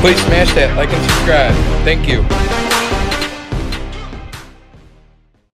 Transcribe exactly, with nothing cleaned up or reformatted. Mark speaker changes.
Speaker 1: Please smash that like and subscribe. Thank you.